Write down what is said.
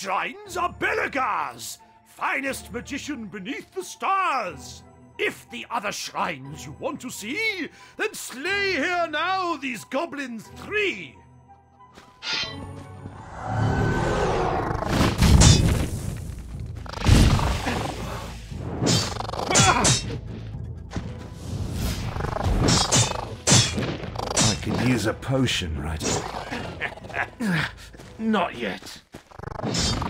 shrines are Bellegar's, finest magician beneath the stars. If the other shrines you want to see, then slay here now these goblins 3. I could use a potion right away. Not yet.